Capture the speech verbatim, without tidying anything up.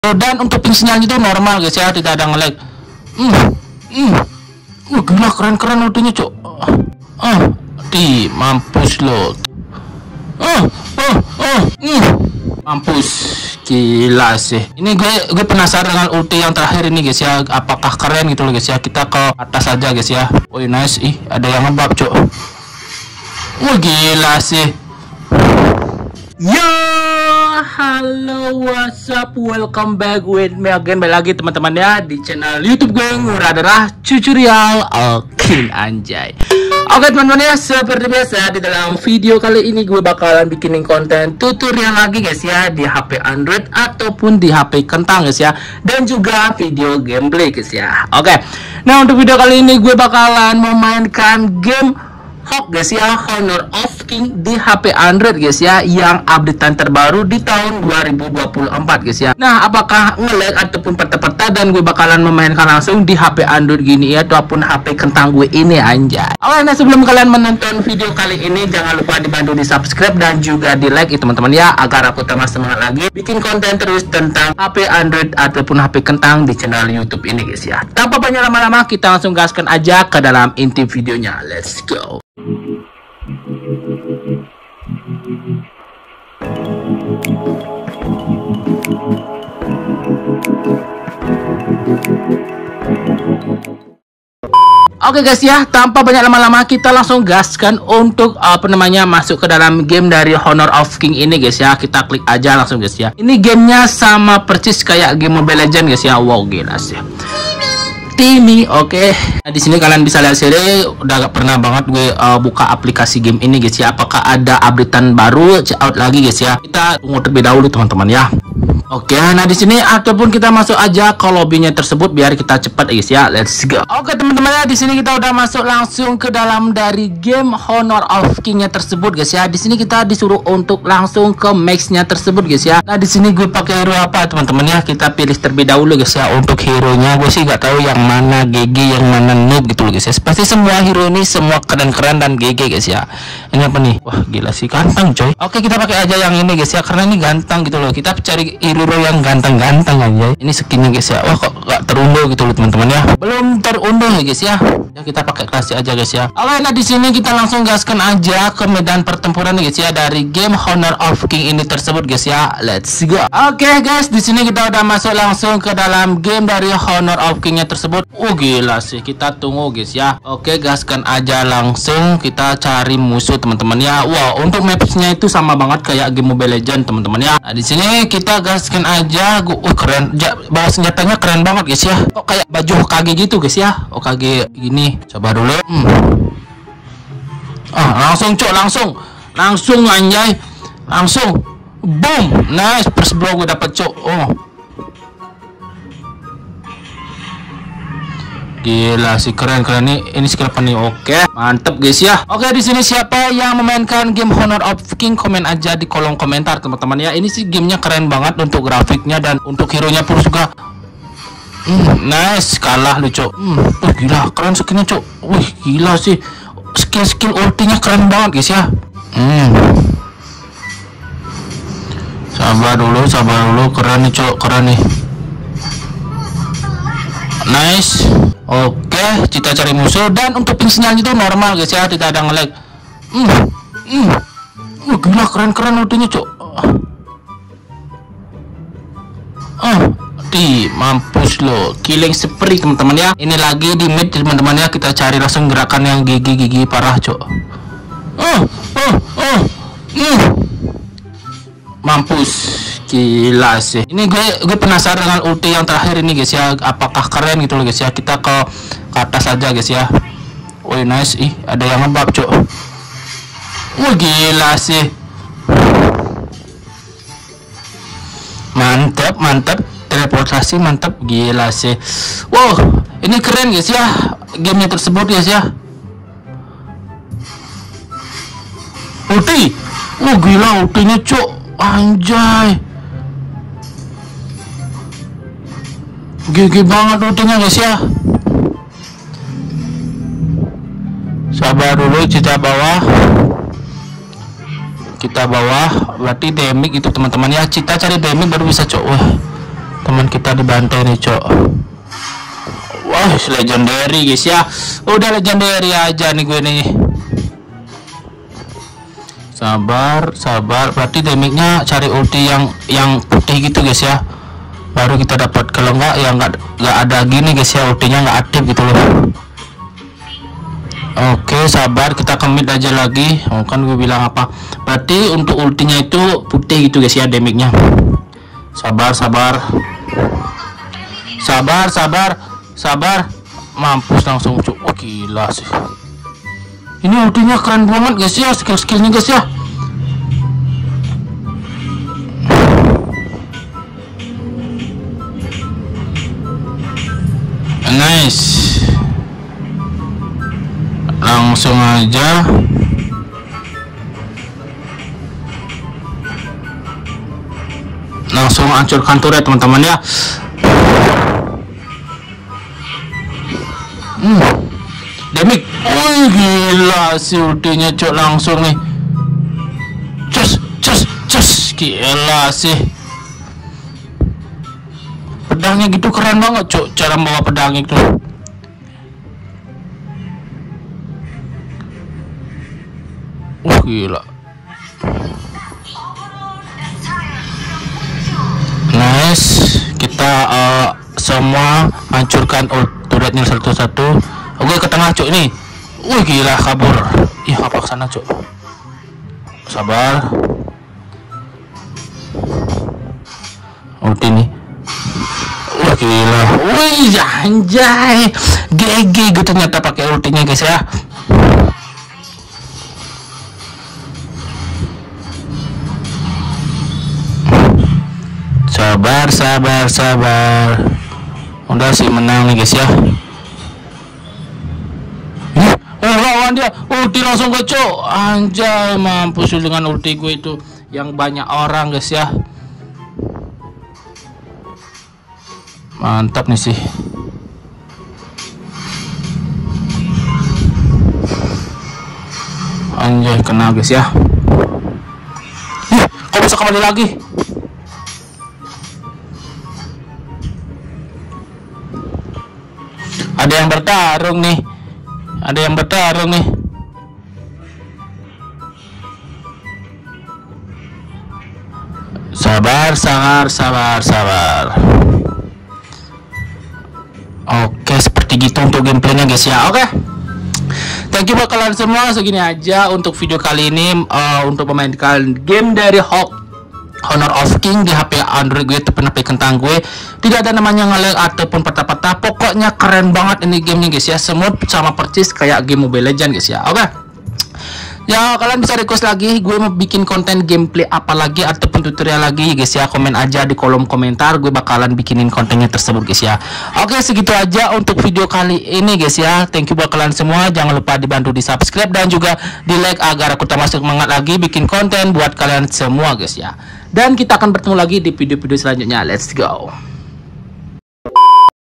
Dan untuk ping sinyalnya itu normal guys ya, tidak ada nge-lag. Hmm, hmm. Wah gila, keren-keren ultinya cok. Ah, di mampus lo. Oh, oh, oh, hmm. Mampus, gila sih. Ini gue gue penasaran dengan ulti yang terakhir ini guys ya, apakah keren gitu loh guys ya. Kita ke atas aja guys ya. Woi nice, ih ada yang ngebab cok. Wah gila sih. Yo, halo, what's up, welcome back with me again, balik lagi teman-teman ya di channel YouTube gue Ngurah Darah Tutorial Oke anjay. Oke teman-teman ya, seperti biasa di dalam video kali ini gue bakalan bikinin konten tutorial lagi guys ya, di H P Android ataupun di H P kentang guys ya, dan juga video gameplay guys ya. Oke, nah untuk video kali ini gue bakalan memainkan game H O K guys ya, Honor of King di H P Android guys ya, yang updatean terbaru di tahun dua ribu dua puluh empat guys ya. Nah apakah nge-lag ataupun peta-peta, dan gue bakalan memainkan langsung di H P Android gini ya, ataupun H P kentang gue ini anjay. Oke, nah sebelum kalian menonton video kali ini, jangan lupa dibantu di subscribe dan juga di like ya teman-teman ya, agar aku tambah semangat lagi bikin konten terus tentang H P Android ataupun H P kentang di channel YouTube ini guys ya. Tanpa banyak lama-lama, kita langsung gaskan aja ke dalam inti videonya. Let's go. Oke guys ya, tanpa banyak lama-lama kita langsung gaskan untuk apa namanya masuk ke dalam game dari Honor of King ini guys ya. Kita klik aja langsung guys ya. Ini gamenya sama persis kayak game Mobile Legends guys ya. Wow gila sih. Ini oke. Okay. Nah, di sini kalian bisa lihat sini, udah gak pernah banget gue uh, buka aplikasi game ini guys ya. Apakah ada updatean baru, check out lagi guys ya. Kita tunggu terlebih dahulu teman-teman ya. Oke, okay, nah di sini ataupun kita masuk aja ke lobbynya tersebut biar kita cepat guys ya. Let's go. Oke okay, teman-teman ya, di sini kita udah masuk langsung ke dalam dari game Honor of King-nya tersebut guys ya. Di sini kita disuruh untuk langsung ke max-nya tersebut guys ya. Nah di sini gue pakai hero apa teman-teman ya? Kita pilih terlebih dahulu guys ya. Untuk hero-nya gue sih gak tahu yang mana G G, yang mana noob gitu loh guys ya. Pasti semua hero ini semua keren-keren dan G G guys ya. Ini apa nih? Wah gila sih, ganteng coy. Oke, kita pakai aja yang ini guys ya, karena ini ganteng gitu loh. Kita cari hero yang ganteng-ganteng aja. Ini skinnya guys ya. Wah kok gak terunduh gitu loh teman-teman ya. Belum terunduh ya guys ya. Ya kita pakai klasik aja guys ya. Oke, nah di sini kita langsung gaskan aja ke medan pertempuran guys ya, dari game Honor of King ini tersebut guys ya. Let's go. Oke okay, guys, di sini kita udah masuk langsung ke dalam game dari Honor of King-nya tersebut. Oh gila sih, kita tunggu guys ya. Oke, gaskan aja langsung kita cari musuh teman-teman ya. Wow, untuk mapsnya itu sama banget kayak game Mobile Legends teman-teman ya. Nah di sini kita gaskan aja. Uh keren, ja, bawa senjatanya keren banget guys ya. Kok kayak baju Hokage gitu guys ya. Hokage gini, coba dulu. Hmm. Ah langsung cok, langsung, langsung anjay, langsung, boom, nice, first blow gue dapet cok. Oh. Gila sih, keren keren nih. Ini skill apa nih? Oke, mantep guys ya. Oke, di sini siapa yang memainkan game Honor of King, komen aja di kolom komentar teman-teman ya. Ini sih gamenya keren banget untuk grafiknya dan untuk hero nya pun juga. Hmm, nice, kalah lu cok. Hmm, uh, gila, keren skinnya cok. Wih, gila sih. Skill-skill ultinya keren banget guys ya. Hmm. Sabar dulu, sabar dulu, keren nih cok, keren nih. Nice. Oke, kita cari musuh, dan untuk ping sinyalnya itu normal guys ya, tidak ada nge-lag. Hmm, hmm. Uh, gila, keren-keren ultinya cok. Ah, di mampus lo, killing spree teman-teman ya. Ini lagi di mid teman-teman ya, kita cari langsung gerakan yang gigi-gigi parah cok. Oh, oh, oh. Hmm. Mampus. Gila sih. Ini gue gue penasaran dengan ulti yang terakhir ini guys ya, apakah keren gitu loh guys ya. Kita ke ke atas aja guys ya. Woi nice, ih ada yang ngebab cok. Wah gila sih. Mantap, mantap. Teleportasi mantap, gila sih. Wow, ini keren guys ya, gamenya tersebut guys ya. Ulti. Wah gila ultinya cok. Anjay. Gigi banget ultinya guys ya. Sabar dulu, kita bawah. Kita bawah, berarti damage itu teman-teman ya. Kita cari damage baru bisa cok. Wah, teman kita dibantai nih cok. Wah legendary guys ya. Udah legendary aja nih gue nih. Sabar sabar, berarti damage-nya cari ulti yang yang putih gitu guys ya, baru kita dapat. Kalau enggak ya enggak enggak ada gini guys ya, ultinya enggak aktif gitu loh. Oke sabar, kita commit aja lagi. Oh kan gue bilang apa, berarti untuk ultinya itu putih gitu guys ya damage-nya. Sabar sabar sabar sabar sabar, mampus langsung cuk. Oh gila sih, ini ultinya keren banget guys ya, skill-skillnya guys ya. Nice, langsung aja langsung hancurkan turret teman-teman ya. Hmm. Damage, wih gila si ultinya cok, langsung nih, cus cus cus, gila sih. Pedangnya gitu keren banget cok, cara bawa pedangnya itu. Wah gila. Nice, kita uh, semua hancurkan turretnya satu-satu. Oke ke tengah cok ini. Wih gila kabur. Ih apa kesana cok. Sabar. Ulti nih. Wah gila. Wih anjay. G G gitu ternyata pakai ultinya guys ya. Sabar sabar sabar. Udah sih menang nih guys ya. Oh lawan dia ulti langsung ke cok. Anjay mampus dengan ulti gue itu yang banyak orang guys ya. Mantap nih sih. Anjay kena guys ya. Ih, kok bisa kembali lagi? Ada yang bertarung nih. Ada yang bertarung nih. Sabar, sabar, sabar, sabar. Oke, seperti gitu untuk gameplaynya guys ya. Oke. Thank you buat kalian semua. Segini aja untuk video kali ini uh, untuk memainkan game dari Hawk Honor of King di H P Android gue ataupun H P kentang gue. Tidak ada namanya nge-lag ataupun patah-patah. Pokoknya keren banget ini gamenya guys ya. Smooth sama persis kayak game Mobile Legends guys ya. Oke okay. Ya kalian bisa request lagi gue mau bikin konten gameplay apa lagi ataupun tutorial lagi guys ya. Komen aja di kolom komentar, gue bakalan bikinin kontennya tersebut guys ya. Oke okay, segitu aja untuk video kali ini guys ya. Thank you buat kalian semua. Jangan lupa dibantu di subscribe dan juga di like agar aku termasuk semangat lagi bikin konten buat kalian semua guys ya. Dan kita akan bertemu lagi di video-video selanjutnya. Let's go.